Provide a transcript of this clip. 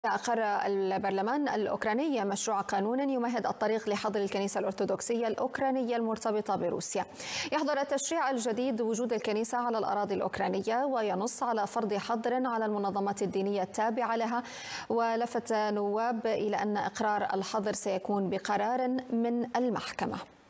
أقر البرلمان الأوكراني مشروع قانون يمهد الطريق لحظر الكنيسة الأرثوذكسية الأوكرانية المرتبطة بروسيا. يحظر التشريع الجديد وجود الكنيسة على الأراضي الأوكرانية وينص على فرض حظر على المنظمات الدينية التابعة لها. ولفت نواب إلى أن إقرار الحظر سيكون بقرار من المحكمة.